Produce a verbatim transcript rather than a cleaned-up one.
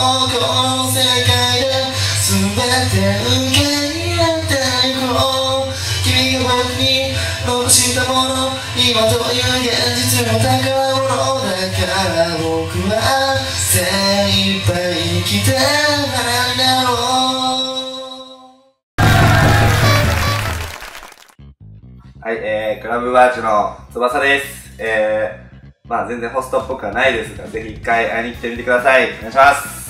この世界で全て受け入れていこう。君が僕に残したもの、今という現実の宝物だから僕は精一杯生きて花になろう。 はい、えー、クラブバーチュの翼です。えー、まあ全然ホストっぽくはないですが、ぜひ一回会いに来てみてください。お願いします。